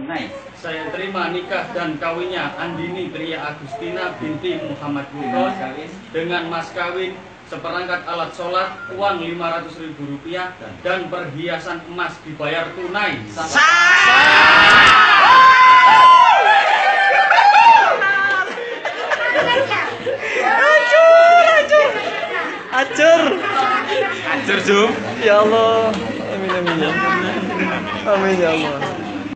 tunai. Saya terima nikah dan kawinnya Andini Tria Agustina binti Muhammad Buton dengan mas kawin seperangkat alat sholat, uang Rp500.000 dan perhiasan emas dibayar tunai. Acur Zoom. Ya Allah. Amin amin ya. Amin ya Allah.